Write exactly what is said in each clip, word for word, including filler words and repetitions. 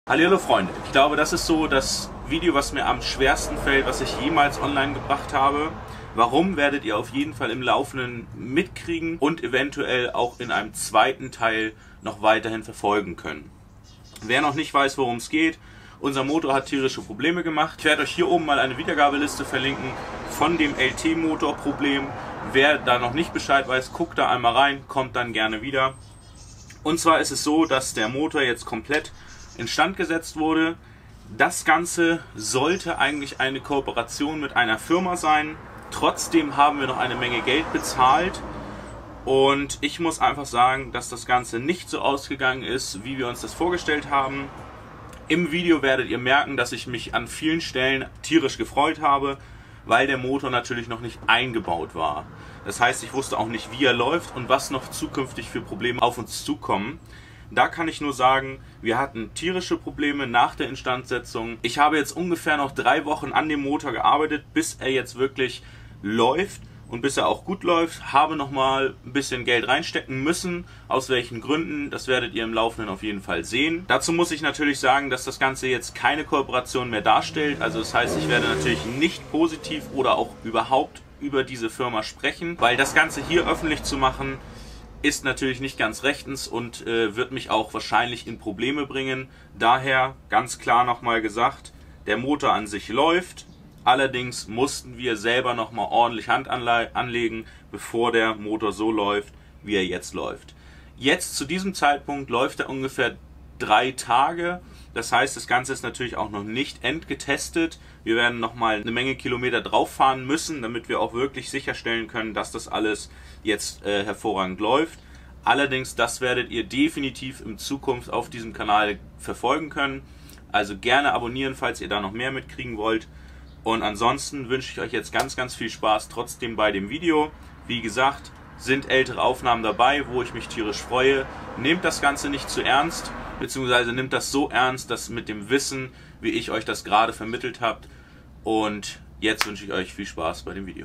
Hallo Freunde, ich glaube, das ist so das Video, was mir am schwersten fällt, was ich jemals online gebracht habe. Warum, werdet ihr auf jeden Fall im Laufenden mitkriegen und eventuell auch in einem zweiten Teil noch weiterhin verfolgen können. Wer noch nicht weiß, worum es geht, unser Motor hat tierische Probleme gemacht. Ich werde euch hier oben mal eine Wiedergabeliste verlinken von dem L T-Motor-Problem. Wer da noch nicht Bescheid weiß, guckt da einmal rein, kommt dann gerne wieder. Und zwar ist es so, dass der Motor jetzt komplett instand gesetzt wurde. Das Ganze sollte eigentlich eine Kooperation mit einer Firma sein. Trotzdem haben wir noch eine Menge Geld bezahlt. Und ich muss einfach sagen, dass das Ganze nicht so ausgegangen ist, wie wir uns das vorgestellt haben. Im Video werdet ihr merken, dass ich mich an vielen Stellen tierisch gefreut habe, weil der Motor natürlich noch nicht eingebaut war. Das heißt, ich wusste auch nicht, wie er läuft und was noch zukünftig für Probleme auf uns zukommen. Da kann ich nur sagen, wir hatten tierische Probleme nach der Instandsetzung. Ich habe jetzt ungefähr noch drei Wochen an dem Motor gearbeitet, bis er jetzt wirklich läuft und bis er auch gut läuft. Habe nochmal ein bisschen Geld reinstecken müssen. Aus welchen Gründen, das werdet ihr im Laufenden auf jeden Fall sehen. Dazu muss ich natürlich sagen, dass das Ganze jetzt keine Kooperation mehr darstellt. Also das heißt, ich werde natürlich nicht positiv oder auch überhaupt über diese Firma sprechen, weil das Ganze hier öffentlich zu machen, ist natürlich nicht ganz rechtens und äh, wird mich auch wahrscheinlich in Probleme bringen. Daher ganz klar nochmal gesagt, der Motor an sich läuft. Allerdings mussten wir selber nochmal ordentlich Hand anlegen, bevor der Motor so läuft, wie er jetzt läuft. Jetzt zu diesem Zeitpunkt läuft er ungefähr drei Tage. Das heißt, das Ganze ist natürlich auch noch nicht endgetestet. Wir werden nochmal eine Menge Kilometer drauf fahren müssen, damit wir auch wirklich sicherstellen können, dass das alles jetzt äh, hervorragend läuft. Allerdings, das werdet ihr definitiv in Zukunft auf diesem Kanal verfolgen können. Also gerne abonnieren, falls ihr da noch mehr mitkriegen wollt. Und ansonsten wünsche ich euch jetzt ganz, ganz viel Spaß trotzdem bei dem Video. Wie gesagt, sind ältere Aufnahmen dabei, wo ich mich tierisch freue. Nehmt das Ganze nicht zu ernst, beziehungsweise nehmt das so ernst, dass mit dem Wissen, wie ich euch das gerade vermittelt habt. Und jetzt wünsche ich euch viel Spaß bei dem Video.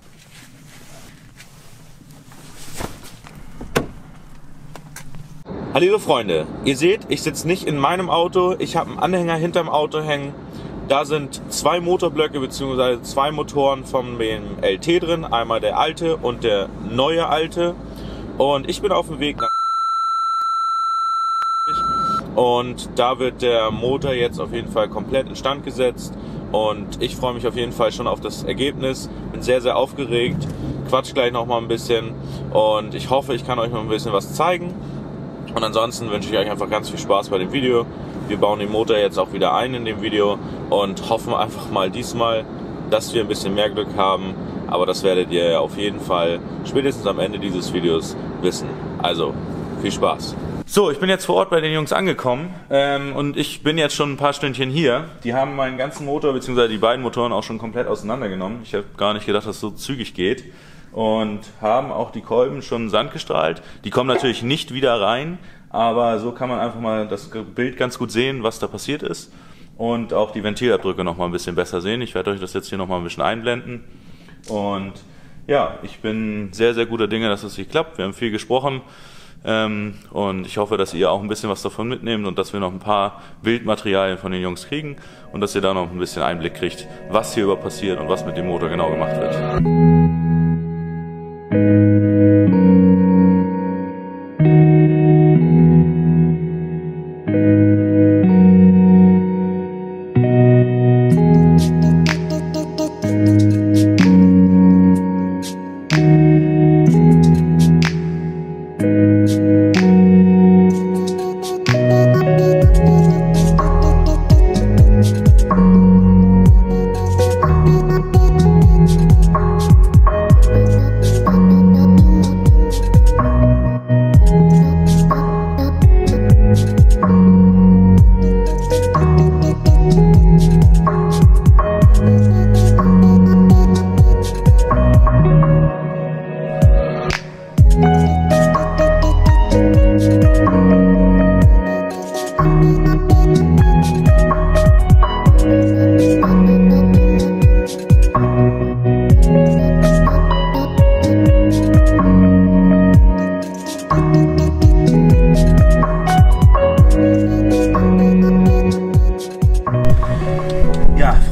Hallo Freunde, ihr seht, ich sitze nicht in meinem Auto, ich habe einen Anhänger hinterm Auto hängen. Da sind zwei Motorblöcke bzw. zwei Motoren von dem L T drin, einmal der alte und der neue alte. Und ich bin auf dem Weg nach und da wird der Motor jetzt auf jeden Fall komplett instand gesetzt. Und ich freue mich auf jeden Fall schon auf das Ergebnis. Bin sehr, sehr aufgeregt. Quatsch gleich noch mal ein bisschen. Und ich hoffe, ich kann euch noch ein bisschen was zeigen. Und ansonsten wünsche ich euch einfach ganz viel Spaß bei dem Video. Wir bauen den Motor jetzt auch wieder ein in dem Video und hoffen einfach mal diesmal, dass wir ein bisschen mehr Glück haben. Aber das werdet ihr auf jeden Fall spätestens am Ende dieses Videos wissen. Also, viel Spaß. So, ich bin jetzt vor Ort bei den Jungs angekommen ähm, und ich bin jetzt schon ein paar Stündchen hier. Die haben meinen ganzen Motor bzw. die beiden Motoren auch schon komplett auseinandergenommen. Ich habe gar nicht gedacht, dass es so zügig geht. Und haben auch die Kolben schon Sand gestrahlt. Die kommen natürlich nicht wieder rein, aber so kann man einfach mal das Bild ganz gut sehen, was da passiert ist. Und auch die Ventilabdrücke noch mal ein bisschen besser sehen. Ich werde euch das jetzt hier noch mal ein bisschen einblenden. Und ja, ich bin sehr, sehr guter Dinge, dass es hier klappt. Wir haben viel gesprochen. Ähm, und ich hoffe, dass ihr auch ein bisschen was davon mitnehmt und dass wir noch ein paar Bildmaterialien von den Jungs kriegen und dass ihr da noch ein bisschen Einblick kriegt, was hier über passiert und was mit dem Motor genau gemacht wird.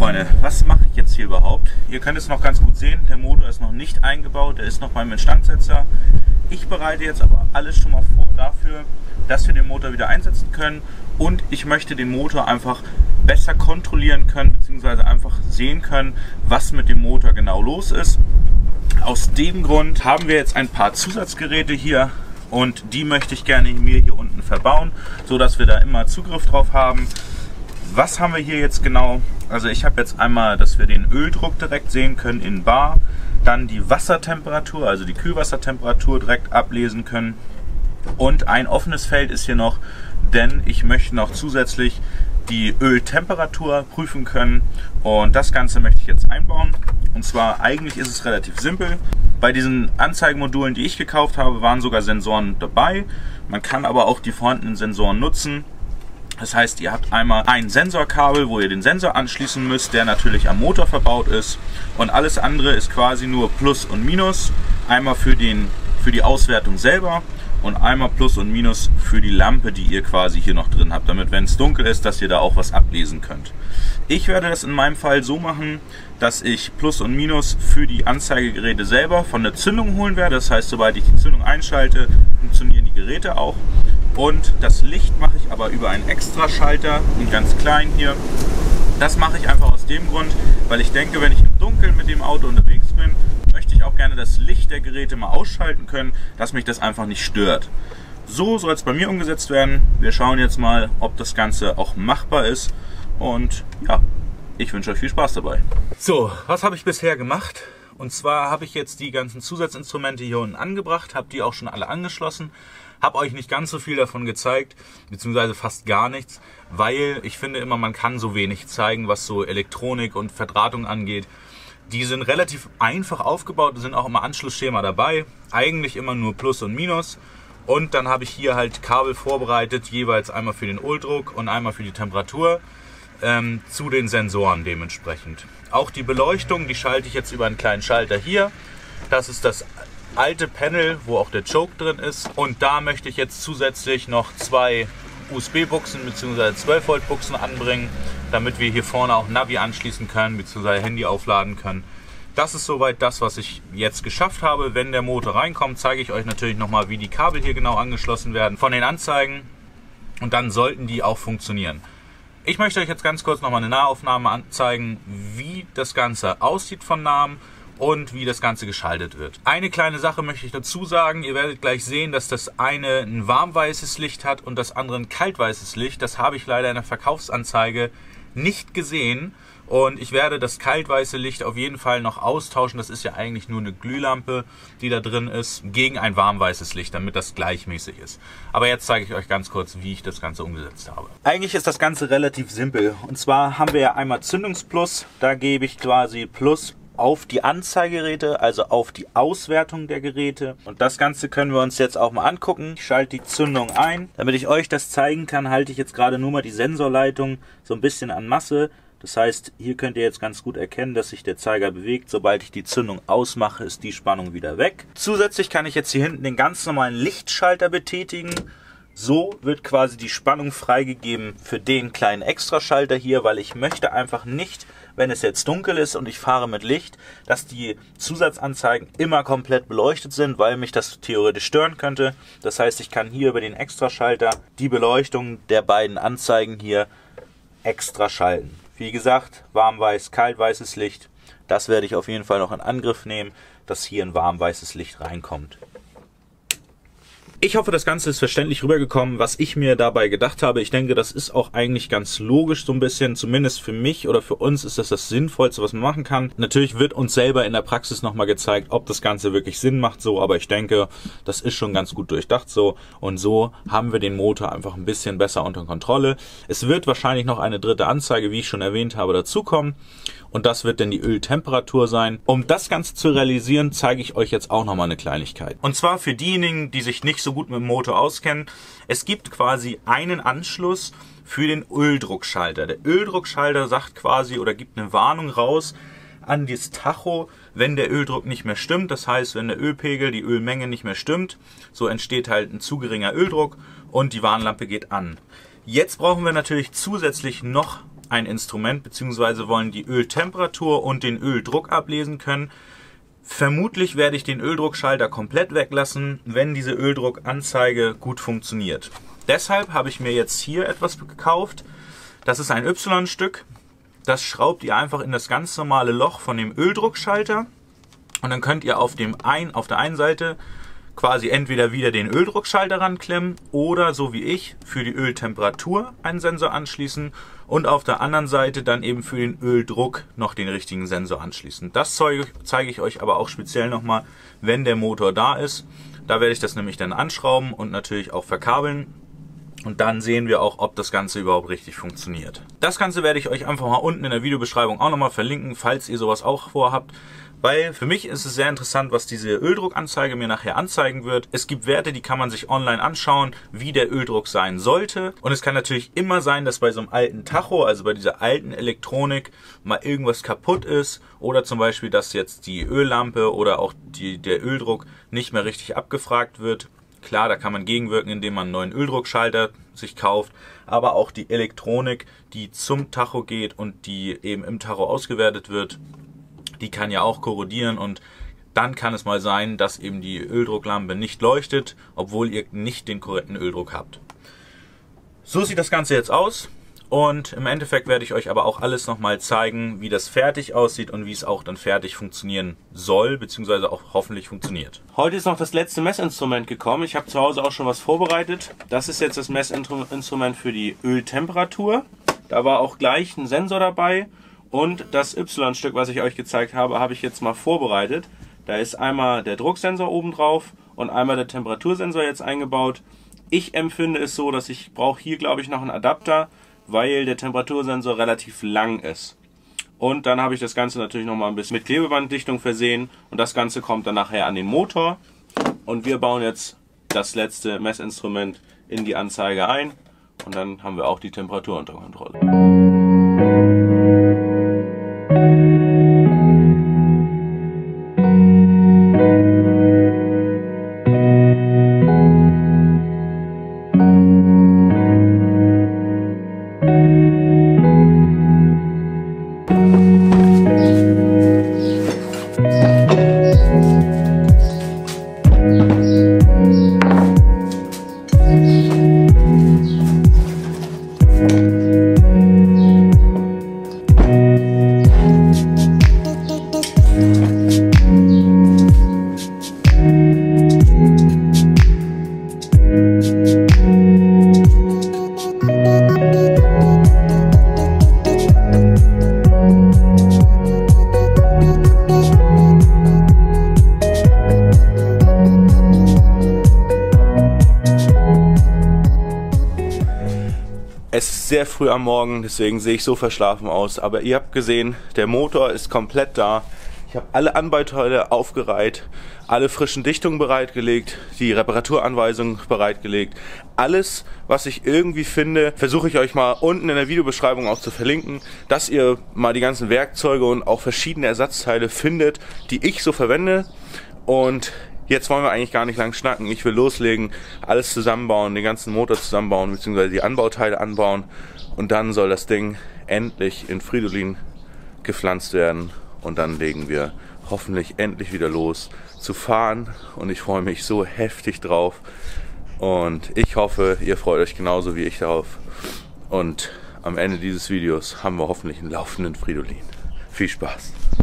Freunde, was mache ich jetzt hier überhaupt? Ihr könnt es noch ganz gut sehen, der Motor ist noch nicht eingebaut, der ist noch beim Instandsetzer. Ich bereite jetzt aber alles schon mal vor dafür, dass wir den Motor wieder einsetzen können und ich möchte den Motor einfach besser kontrollieren können, beziehungsweise einfach sehen können, was mit dem Motor genau los ist. Aus dem Grund haben wir jetzt ein paar Zusatzgeräte hier und die möchte ich gerne mir hier unten verbauen, so dass wir da immer Zugriff drauf haben. Was haben wir hier jetzt genau? Also ich habe jetzt einmal, dass wir den Öldruck direkt sehen können in Bar, dann die Wassertemperatur, also die Kühlwassertemperatur direkt ablesen können und ein offenes Feld ist hier noch, denn ich möchte noch zusätzlich die Öltemperatur prüfen können und das Ganze möchte ich jetzt einbauen. Und zwar eigentlich ist es relativ simpel. Bei diesen Anzeigemodulen, die ich gekauft habe, waren sogar Sensoren dabei. Man kann aber auch die vorhandenen Sensoren nutzen. Das heißt, ihr habt einmal ein Sensorkabel, wo ihr den Sensor anschließen müsst, der natürlich am Motor verbaut ist. Und alles andere ist quasi nur Plus und Minus. Einmal für, den, für die Auswertung selber und einmal Plus und Minus für die Lampe, die ihr quasi hier noch drin habt, damit, wenn es dunkel ist, dass ihr da auch was ablesen könnt. Ich werde das in meinem Fall so machen, dass ich Plus und Minus für die Anzeigegeräte selber von der Zündung holen werde. Das heißt, sobald ich die Zündung einschalte, funktionieren die Geräte auch. Und das Licht mache ich aber über einen Extraschalter, einen ganz kleinen hier. Das mache ich einfach aus dem Grund, weil ich denke, wenn ich im Dunkeln mit dem Auto unterwegs bin, möchte ich auch gerne das Licht der Geräte mal ausschalten können, dass mich das einfach nicht stört. So soll es bei mir umgesetzt werden. Wir schauen jetzt mal, ob das Ganze auch machbar ist. Und ja, ich wünsche euch viel Spaß dabei. So, was habe ich bisher gemacht? Und zwar habe ich jetzt die ganzen Zusatzinstrumente hier unten angebracht, habe die auch schon alle angeschlossen. Habe euch nicht ganz so viel davon gezeigt, beziehungsweise fast gar nichts, weil ich finde immer, man kann so wenig zeigen, was so Elektronik und Verdrahtung angeht. Die sind relativ einfach aufgebaut, sind auch immer Anschlussschema dabei, eigentlich immer nur Plus und Minus. Und dann habe ich hier halt Kabel vorbereitet, jeweils einmal für den Öldruck und einmal für die Temperatur, ähm, zu den Sensoren dementsprechend. Auch die Beleuchtung, die schalte ich jetzt über einen kleinen Schalter hier. Das ist das alte Panel, wo auch der Choke drin ist. Und da möchte ich jetzt zusätzlich noch zwei U S B-Buchsen bzw. zwölf Volt Buchsen anbringen, damit wir hier vorne auch Navi anschließen können bzw. Handy aufladen können. Das ist soweit das, was ich jetzt geschafft habe. Wenn der Motor reinkommt, zeige ich euch natürlich nochmal, wie die Kabel hier genau angeschlossen werden von den Anzeigen. Und dann sollten die auch funktionieren. Ich möchte euch jetzt ganz kurz nochmal eine Nahaufnahme anzeigen, wie das Ganze aussieht von Nahem und wie das Ganze geschaltet wird. Eine kleine Sache möchte ich dazu sagen. Ihr werdet gleich sehen, dass das eine ein warmweißes Licht hat und das andere ein kaltweißes Licht. Das habe ich leider in der Verkaufsanzeige nicht gesehen. Und ich werde das kaltweiße Licht auf jeden Fall noch austauschen. Das ist ja eigentlich nur eine Glühlampe, die da drin ist, gegen ein warmweißes Licht, damit das gleichmäßig ist. Aber jetzt zeige ich euch ganz kurz, wie ich das Ganze umgesetzt habe. Eigentlich ist das Ganze relativ simpel. Und zwar haben wir ja einmal Zündungsplus. Da gebe ich quasi Plus auf die Anzeigegeräte, also auf die Auswertung der Geräte. Und das Ganze können wir uns jetzt auch mal angucken. Ich schalte die Zündung ein. Damit ich euch das zeigen kann, halte ich jetzt gerade nur mal die Sensorleitung so ein bisschen an Masse. Das heißt, hier könnt ihr jetzt ganz gut erkennen, dass sich der Zeiger bewegt. Sobald ich die Zündung ausmache, ist die Spannung wieder weg. Zusätzlich kann ich jetzt hier hinten den ganz normalen Lichtschalter betätigen. So wird quasi die Spannung freigegeben für den kleinen Extraschalter hier, weil ich möchte einfach nicht, wenn es jetzt dunkel ist und ich fahre mit Licht, dass die Zusatzanzeigen immer komplett beleuchtet sind, weil mich das theoretisch stören könnte. Das heißt, ich kann hier über den Extraschalter die Beleuchtung der beiden Anzeigen hier extra schalten. Wie gesagt, warmweiß, kaltweißes Licht. Das werde ich auf jeden Fall noch in Angriff nehmen, dass hier ein warmweißes Licht reinkommt. Ich hoffe, das Ganze ist verständlich rübergekommen, was ich mir dabei gedacht habe. Ich denke, das ist auch eigentlich ganz logisch so ein bisschen. Zumindest für mich oder für uns ist das das Sinnvollste, was man machen kann. Natürlich wird uns selber in der Praxis nochmal gezeigt, ob das Ganze wirklich Sinn macht so. Aber ich denke, das ist schon ganz gut durchdacht so. Und so haben wir den Motor einfach ein bisschen besser unter Kontrolle. Es wird wahrscheinlich noch eine dritte Anzeige, wie ich schon erwähnt habe, dazukommen. Und das wird dann die Öltemperatur sein. Um das Ganze zu realisieren, zeige ich euch jetzt auch nochmal eine Kleinigkeit. Und zwar für diejenigen, die sich nicht so gut mit dem Motor auskennen. Es gibt quasi einen Anschluss für den Öldruckschalter. Der Öldruckschalter sagt quasi oder gibt eine Warnung raus an das Tacho, wenn der Öldruck nicht mehr stimmt. Das heißt, wenn der Ölpegel, die Ölmenge nicht mehr stimmt, so entsteht halt ein zu geringer Öldruck und die Warnlampe geht an. Jetzt brauchen wir natürlich zusätzlich noch ein Instrument bzw. wollen die Öltemperatur und den Öldruck ablesen können. Vermutlich werde ich den Öldruckschalter komplett weglassen, wenn diese Öldruckanzeige gut funktioniert. Deshalb habe ich mir jetzt hier etwas gekauft. Das ist ein Y-Stück. Das schraubt ihr einfach in das ganz normale Loch von dem Öldruckschalter. Und dann könnt ihr auf, dem ein, auf der einen Seite quasi entweder wieder den Öldruckschalter ranklemmen oder so wie ich für die Öltemperatur einen Sensor anschließen und auf der anderen Seite dann eben für den Öldruck noch den richtigen Sensor anschließen. Das zeige ich euch aber auch speziell nochmal, wenn der Motor da ist. Da werde ich das nämlich dann anschrauben und natürlich auch verkabeln. Und dann sehen wir auch, ob das Ganze überhaupt richtig funktioniert. Das Ganze werde ich euch einfach mal unten in der Videobeschreibung auch nochmal verlinken, falls ihr sowas auch vorhabt. Weil für mich ist es sehr interessant, was diese Öldruckanzeige mir nachher anzeigen wird. Es gibt Werte, die kann man sich online anschauen, wie der Öldruck sein sollte. Und es kann natürlich immer sein, dass bei so einem alten Tacho, also bei dieser alten Elektronik, mal irgendwas kaputt ist. Oder zum Beispiel, dass jetzt die Öllampe oder auch die, der Öldruck nicht mehr richtig abgefragt wird. Klar, da kann man gegenwirken, indem man einen neuen Öldruckschalter sich kauft. Aber auch die Elektronik, die zum Tacho geht und die eben im Tacho ausgewertet wird, die kann ja auch korrodieren und dann kann es mal sein, dass eben die Öldrucklampe nicht leuchtet, obwohl ihr nicht den korrekten Öldruck habt. So sieht das Ganze jetzt aus und im Endeffekt werde ich euch aber auch alles nochmal zeigen, wie das fertig aussieht und wie es auch dann fertig funktionieren soll, beziehungsweise auch hoffentlich funktioniert. Heute ist noch das letzte Messinstrument gekommen. Ich habe zu Hause auch schon was vorbereitet. Das ist jetzt das Messinstrument für die Öltemperatur. Da war auch gleich ein Sensor dabei. Und das Y-Stück, was ich euch gezeigt habe, habe ich jetzt mal vorbereitet. Da ist einmal der Drucksensor oben drauf und einmal der Temperatursensor jetzt eingebaut. Ich empfinde es so, dass ich brauche hier, glaube ich, noch einen Adapter, weil der Temperatursensor relativ lang ist. Und dann habe ich das Ganze natürlich noch mal ein bisschen mit Klebebanddichtung versehen. Und das Ganze kommt dann nachher an den Motor. Und wir bauen jetzt das letzte Messinstrument in die Anzeige ein. Und dann haben wir auch die Temperatur unter Kontrolle. Es ist sehr früh am Morgen, deswegen sehe ich so verschlafen aus. Aber ihr habt gesehen, der Motor ist komplett da. Ich habe alle Anbauteile aufgereiht, alle frischen Dichtungen bereitgelegt, die Reparaturanweisungen bereitgelegt. Alles, was ich irgendwie finde, versuche ich euch mal unten in der Videobeschreibung auch zu verlinken, dass ihr mal die ganzen Werkzeuge und auch verschiedene Ersatzteile findet, die ich so verwende. Und jetzt wollen wir eigentlich gar nicht lang schnacken. Ich will loslegen, alles zusammenbauen, den ganzen Motor zusammenbauen, beziehungsweise die Anbauteile anbauen. Und dann soll das Ding endlich in Fridolin gepflanzt werden. Und dann legen wir hoffentlich endlich wieder los zu fahren. Und ich freue mich so heftig drauf. Und ich hoffe, ihr freut euch genauso wie ich darauf. Und am Ende dieses Videos haben wir hoffentlich einen laufenden Fridolin. Viel Spaß!